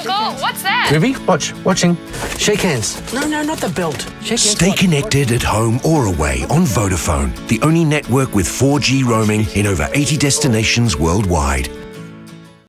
Uncle, what's that? Groovy? Watching. Shake hands. No, not the belt. Shake hands. Stay connected at home or away on Vodafone, the only network with 4G roaming in over 80 destinations worldwide.